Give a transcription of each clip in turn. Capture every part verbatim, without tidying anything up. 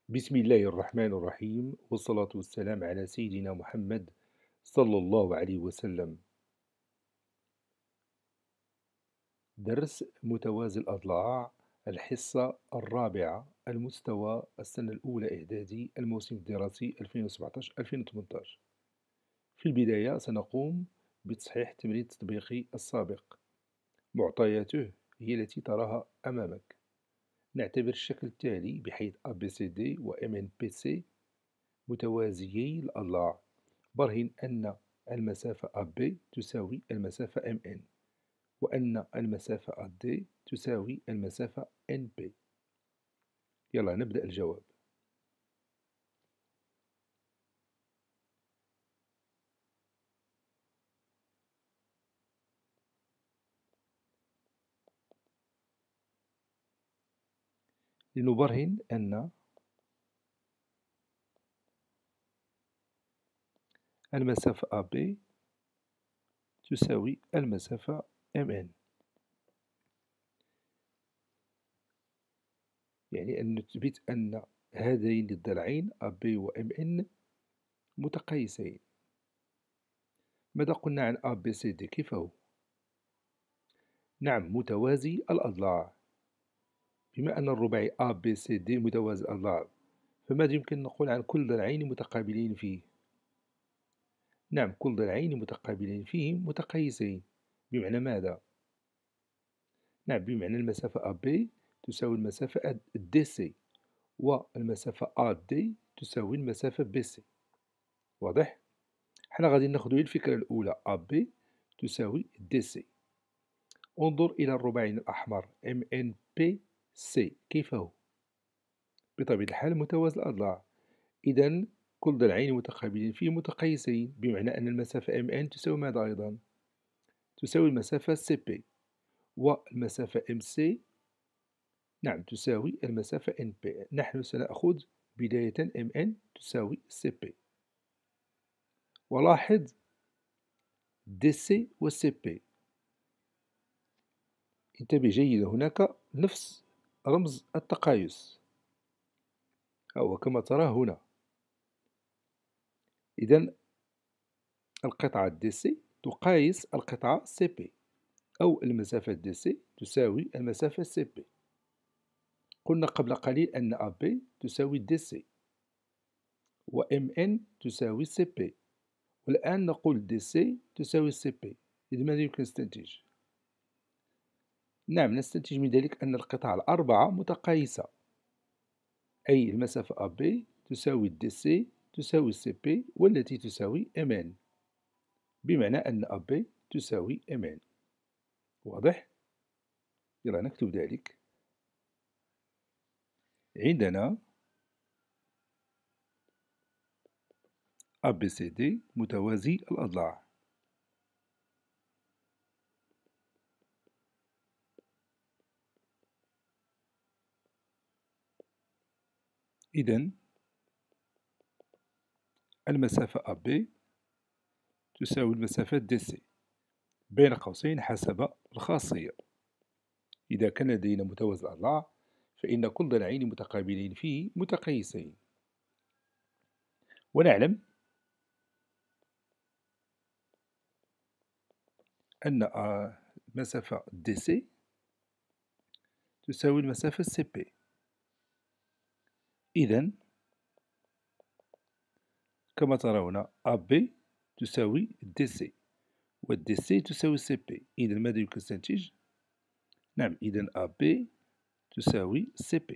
بسم الله الرحمن الرحيم والصلاة والسلام على سيدنا محمد صلى الله عليه وسلم. درس متوازي الأضلاع، الحصة الرابعة، المستوى السنة الأولى إعدادي، الموسم الدراسي ألفين وسبعطاش ألفين وثمنطاش. في البداية سنقوم بتصحيح التمرين التطبيقي السابق. معطياته هي التي تراها أمامك. نعتبر الشكل التالي بحيث A B C D و M N P C متوازيي الأضلاع. برهن أن المسافة A B تساوي المسافة M N، وأن المسافة A D تساوي المسافة N P. يلا نبدأ الجواب. لنبرهن أن المسافة A B تساوي المسافة M N، يعني أن نثبت أن هذين الضلعين A B و M N متقايسين. ماذا قلنا عن A B C D؟ كيف هو؟ نعم، متوازي الأضلاع. بما أن الرباعي A B C D متوازي الأضلاع، فماذا يمكن نقول عن كل ضلعين متقابلين فيه؟ نعم، كل ضلعين متقابلين فيه متقايسين. بمعنى ماذا؟ نعم، بمعنى المسافة A B تساوي المسافة D C، والمسافة A D تساوي المسافة B C. واضح؟ حنا غادي ناخدو الفكرة الأولى A B تساوي D C. انظر إلى الرباعي الأحمر M N P C، كيف هو؟ بطبيعة الحال متوازي الأضلاع. إذا كل ضلعين متقابلين فيه متقايسين، بمعنى أن المسافة M N تساوي ماذا أيضا؟ تساوي المسافة C P، والمسافة M C نعم تساوي المسافة N P. نحن سنأخذ بداية M N تساوي C P. ولاحظ D C و C P، انتبه جيدا، هناك نفس رمز التقايس، هو كما ترى هنا. إذا القطعة D C تقايس القطعة C P، أو المسافة D C تساوي المسافة C P. قلنا قبل قليل أن A B تساوي D C و M N تساوي C P، والآن نقول D C تساوي C P. إذا ماذا يمكن نستنتج؟ نعم، نستنتج من ذلك أن القطع الأربعة متقايسة، أي المسافة A B تساوي D C تساوي C P، والتي تساوي M N، بمعنى أن A B تساوي M N. واضح؟ يلا نكتب ذلك. عندنا A B C D متوازي الأضلاع. إذن المسافة A B تساوي المسافة D C بين قوسين حسب الخاصية. إذا كان لدينا متوازي الأضلاع فإن كل ضلعين متقابلين فيه متقايسين. ونعلم أن المسافة D C تساوي المسافة C P. إذن كما ترون A B تساوي D C و D C تساوي C P. إذن ماذا يمكن نستنتج؟ نعم، إذن A B تساوي C P.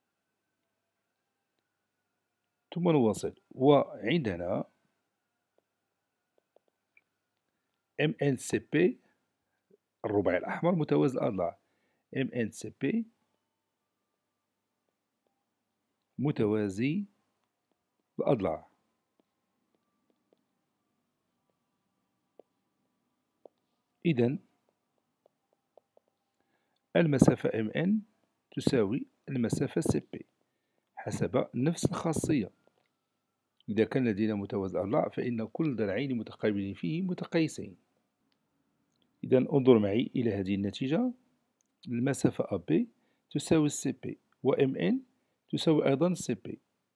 ثم نواصل، وعندنا M N C P الرباعي الأحمر متوازي الأضلاع. M N C P متوازي الأضلاع. إذن المسافة M N تساوي المسافة C P حسب نفس الخاصية. إذا كان لدينا متوازي الأضلاع فإن كل ضلعين متقابلين فيه متقايسين. إذا انظر معي إلى هذه النتيجة. المسافة A B تساوي C P و M N تساوي أيضا C P.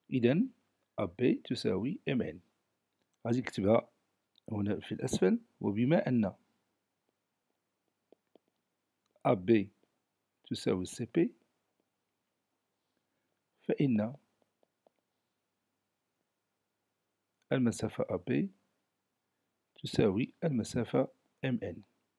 إذن أ بي تساوي إم إن. غادي نكتبها هنا في الأسفل. وبما أن أ بي تساوي سي بي، فإن المسافة أ بي تساوي المسافة إم إن.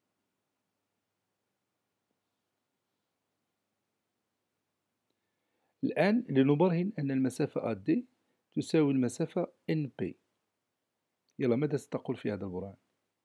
الآن لنبرهن أن المسافة أ دي تساوي المسافة إن بي. يلا، ماذا ستقول في هذا البرهان؟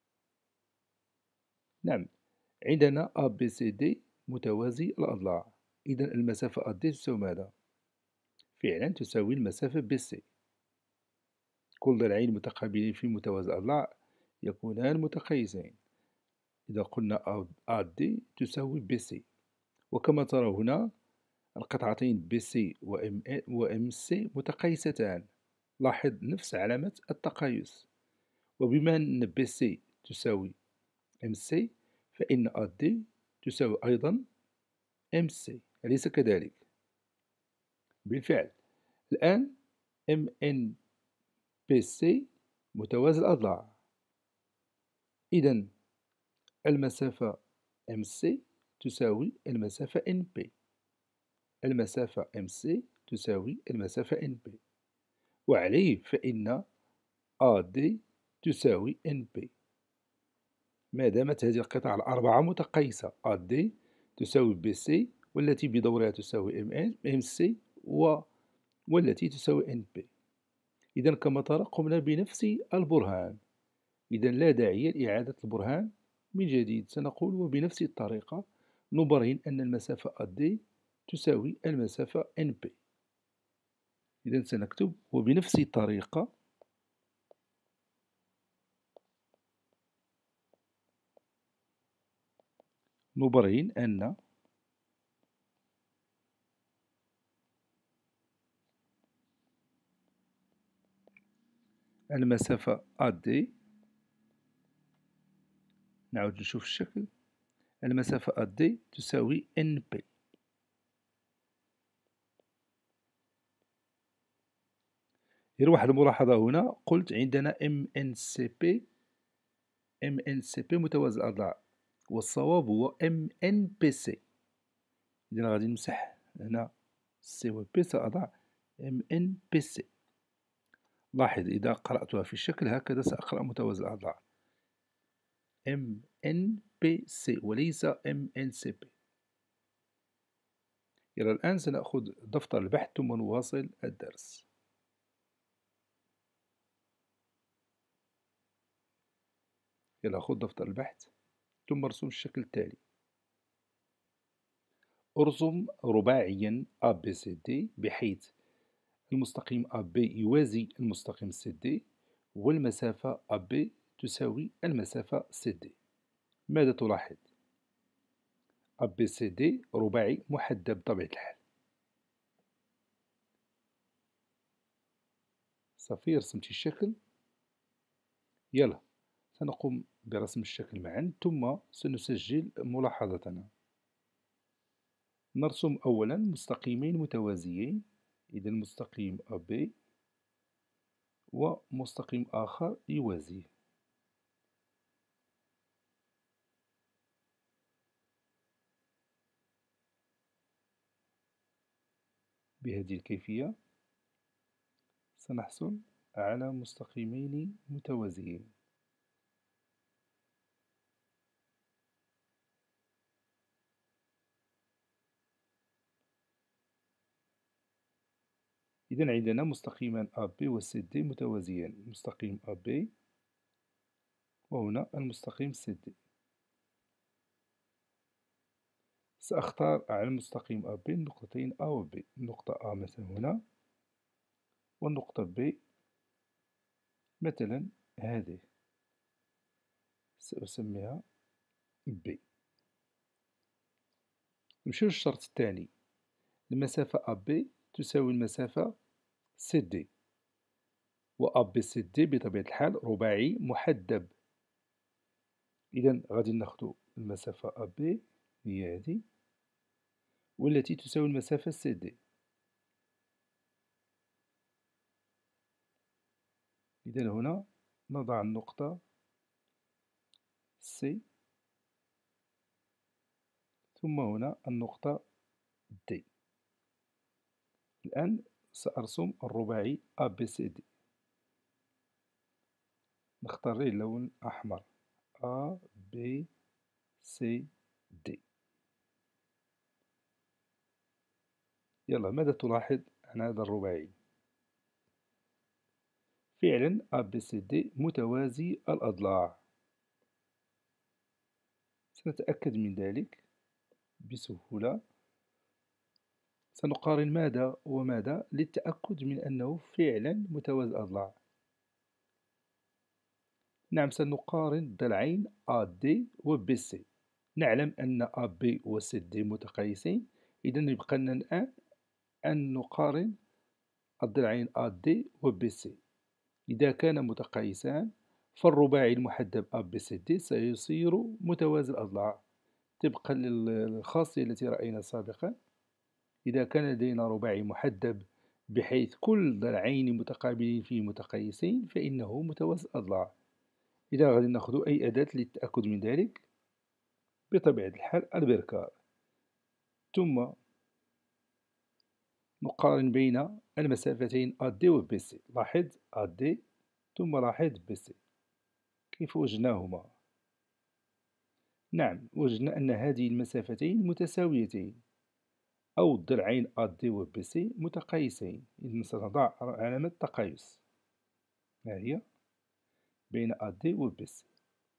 نعم، عندنا أ بي سي دي متوازي الأضلاع. إذا المسافة أ دي تساوي ماذا؟ فعلا تساوي المسافة بي سي. كل ضلعين متقابلين في متوازي الأضلاع يكونان متقايسين. إذا قلنا أ دي تساوي بي سي. وكما ترى هنا القطعتين بي سي و إم سي متقايستان. لاحظ نفس علامة التقايس. وبما أن بي سي تساوي إم سي، فإن أ دي تساوي أيضا إم سي، أليس كذلك؟ بالفعل. الآن إم إن بي سي متوازي الأضلاع. إذا المسافة إم سي تساوي المسافة إن بي. المسافة إم سي تساوي المسافة إن بي، وعليه فإن أ دي تساوي إن بي. ما دامت هذه القطع الأربعة متقايسة، أ دي تساوي بي سي، والتي بدورها تساوي إم سي، و والتي تساوي إن بي. إذا كما ترى قمنا بنفس البرهان. إذا لا داعي لإعادة البرهان من جديد. سنقول وبنفس الطريقة نبرهن أن المسافة أ دي تساوي المسافة إن بي. إذا سنكتب وبنفس الطريقة نبرهن أن المسافة أ دي، نعود نشوف الشكل، المسافة أ دي تساوي إن بي. غير واحد الملاحظة هنا، قلت عندنا إم إن سي بي إم إن سي بي متوازي الأضلاع، والصواب هو إم إن بي سي. إذا غادي نمسح هنا سي و بي سأضع إم إن بي سي. لاحظ إذا قرأتها في الشكل هكذا سأقرأ متوازي الأضلاع إم إن بي سي وليس إم إن سي بي. إلى الآن سنأخذ دفتر البحث ثم نواصل الدرس. يلا، خذ دفتر البحث ثم ارسم الشكل التالي. ارسم رباعيا أ بي سي دي بحيث المستقيم أ بي يوازي المستقيم سي دي، والمسافة أ بي تساوي المسافة سي دي. ماذا تلاحظ؟ أ بي سي دي رباعي محدب بطبيعة الحال. صافي، رسمت الشكل. يلا، سنقوم برسم الشكل معا ثم سنسجل ملاحظتنا. نرسم أولا مستقيمين متوازيين. إذا مستقيم أ بي ومستقيم آخر يوازيه. بهذه الكيفية سنحصل على مستقيمين متوازيين. إذا عندنا مستقيمان أ بي و سي دي متوازيان. مستقيم أ بي وهنا المستقيم سي دي. سأختار على المستقيم أ بي النقطتين أ و بي. النقطة أ مثلا هنا، والنقطة بي مثلا هذه سأسميها بي. نمشيو للشرط الثاني. المسافة أ بي تساوي المسافة سي دي، و أ بي سي دي بطبيعة الحال رباعي محدب. إذا غادي ناخدو المسافة أ بي هي هذه، والتي تساوي المسافة سي دي. إذن هنا نضع النقطة C، ثم هنا النقطة D. الآن سأرسم الرباعي A B C D. نختار اللون أحمر A B C D. يلا، ماذا تلاحظ عن هذا الرباعي؟ فعلا A B C D متوازي الأضلاع. سنتأكد من ذلك بسهولة. سنقارن ماذا وماذا للتأكد من أنه فعلا متوازي الأضلاع. نعم، سنقارن الضلعين A D و B C. نعلم أن A B و C D متقايسين، إذن يبقى لنا الآن أن نقارن الضلعين A D و B C. إذا كان متقايسان فالرباعي المحدب A B C D سيصير متوازي الأضلاع طبقا للخاصية التي رأينا سابقا. إذا كان لدينا رباعي محدب بحيث كل ضلعين متقابلين فيه متقايسين فإنه متوازي الأضلاع. إذا غادي نأخذ أي أداة للتأكد من ذلك، بطبيعة الحال البركار، ثم نقارن بين المسافتين A D و B C. لاحظ A D ثم لاحظ B C. كيف وجدناهما؟ نعم، وجدنا أن هذه المسافتين متساويتين، أو الضلعين A D و B C متقايسين. إذن سنضع علامة تقايس، ها هي، بين A D و B C.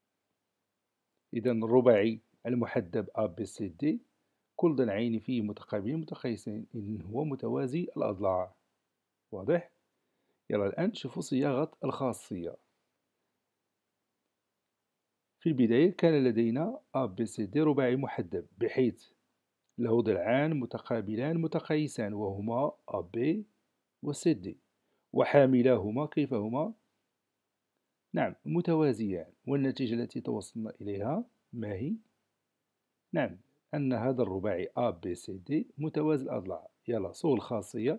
إذن الرباعي المحدب A B C D كل ضلعين فيه متقابلين متقايسين، إذن هو متوازي الأضلاع. واضح؟ يلا الآن شوفوا صياغة الخاصية. في البداية كان لدينا A B C D رباعي محدب بحيث له ضلعان متقابلان متقايسان وهما A B و C D، وحاملاهما كيف هما؟ نعم، متوازيان. والنتيجة التي توصلنا إليها ما هي؟ نعم، أن هذا الرباعي A B C D متوازي الأضلاع. يلا صوغ الخاصية.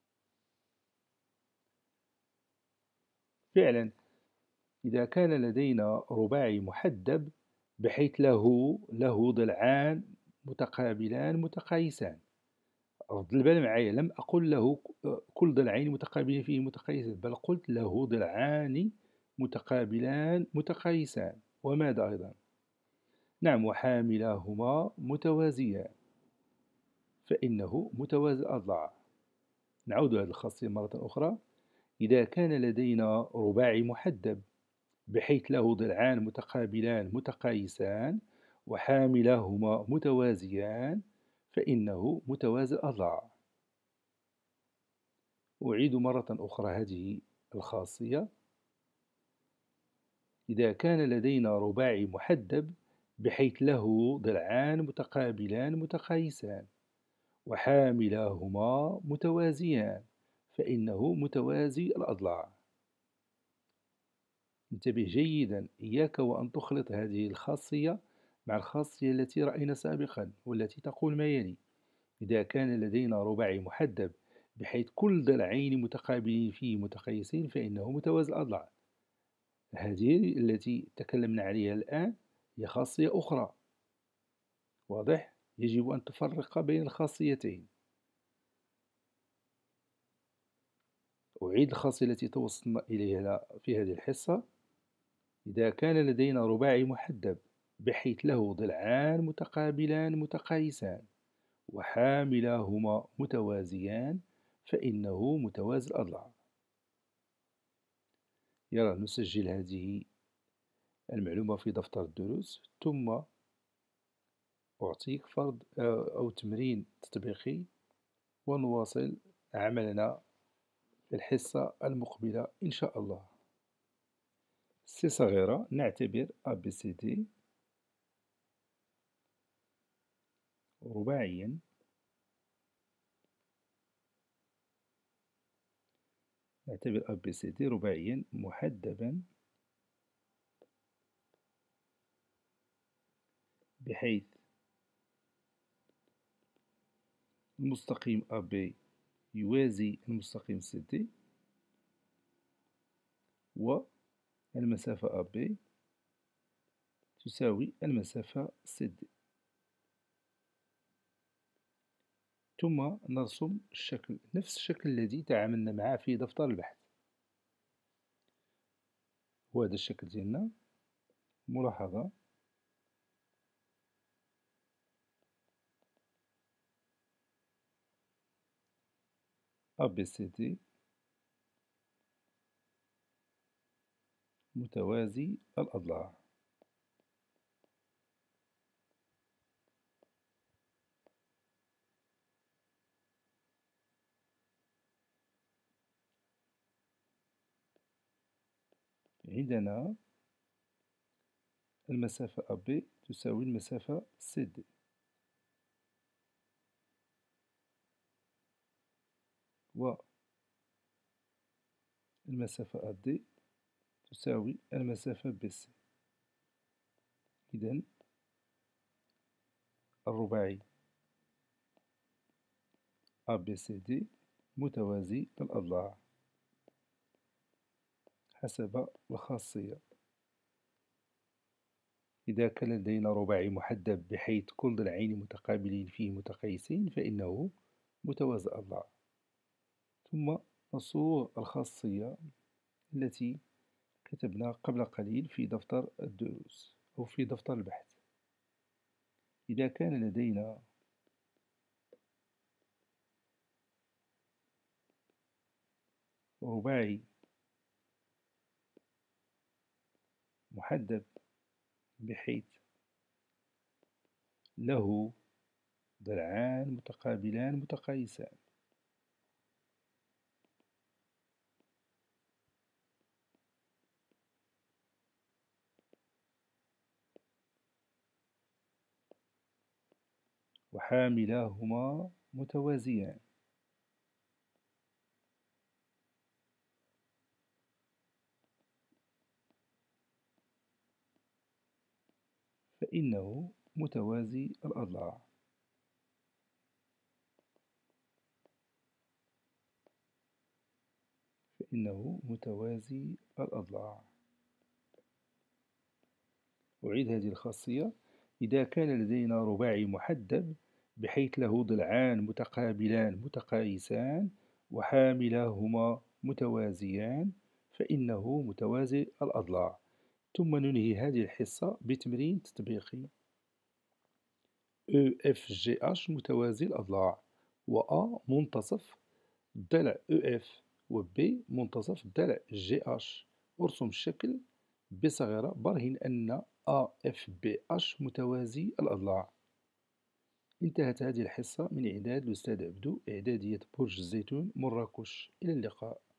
فعلا إذا كان لدينا رباعي محدب بحيث له له ضلعان متقابلان متقايسان. رد البال معايا، لم أقل له كل ضلعين متقابلين فيه متقايسان، بل قلت له ضلعان متقابلان متقايسان. وماذا أيضا؟ نعم، وحاملاهما متوازيان فإنه متوازي الأضلاع. نعود هذه الخاصية مرة أخرى. إذا كان لدينا رباعي محدب بحيث له ضلعان متقابلان متقايسان وحاملاهما متوازيان فإنه متوازي الأضلاع. أعيد مرة أخرى هذه الخاصية. إذا كان لدينا رباعي محدب بحيث له ضلعان متقابلان متقايسان وحاملاهما متوازيان فإنه متوازي الأضلاع. انتبه جيدا، إياك وأن تخلط هذه الخاصية مع الخاصية التي رأينا سابقا والتي تقول ما يلي: إذا كان لدينا رباعي محدب بحيث كل ضلعين متقابلين فيه متقايسين فإنه متوازي الأضلاع. هذه التي تكلمنا عليها الآن هي خاصية أخرى. واضح؟ يجب أن تفرق بين الخاصيتين. أعيد الخاصية التي توصلنا إليها في هذه الحصة. إذا كان لدينا رباعي محدب بحيث له ضلعان متقابلان متقايسان وحاملاهما متوازيان فإنه متوازي الأضلاع. يلا نسجل هذه المعلومة في دفتر الدروس، ثم أعطيك فرض أو تمرين تطبيقي ونواصل عملنا في الحصة المقبلة إن شاء الله. سي صغيرة، نعتبر A B C D رباعيا نعتبر A B C D رباعيا محدبا بحيث المستقيم A B يوازي المستقيم C D والمسافة أ بي تساوي المسافة سي دي. ثم نرسم الشكل، نفس الشكل الذي تعاملنا معه في دفتر البحث. وهذا الشكل ديالنا. ملاحظة، أ بي سي دي متوازي الأضلاع. عندنا المسافة أ بي تساوي المسافة سي دي، والمسافة أ دي تساوي المسافة بي سي. إذن الرباعي أ بي سي دي متوازي الأضلاع حسب الخاصية. إذا كان لدينا رباعي محدب بحيث كل ضلعين متقابلين فيه متقايسين فإنه متوازي الأضلاع. ثم نصوغ الخاصية التي كتبنا قبل قليل في دفتر الدروس أو في دفتر البحث. إذا كان لدينا رباعي محدب بحيث له ضلعان متقابلان متقايسان، وحاملاهما متوازيان، فإنه متوازي الأضلاع. فإنه متوازي الأضلاع. أعيد هذه الخاصية. إذا كان لدينا رباعي محدب بحيث له ضلعان متقابلان متقايسان وحاملاهما متوازيان فإنه متوازي الأضلاع. ثم ننهي هذه الحصة بتمرين تطبيقي. أو إف جي إتش متوازي الأضلاع، و A منتصف ضلع أو إف، و B منتصف ضلع جي إتش. ارسم الشكل بصغيرة برهن أن أ إف بي إتش متوازي الأضلاع. انتهت هذه الحصة من إعداد الأستاذ عبدو، إعدادية برج الزيتون، مراكش. إلى اللقاء.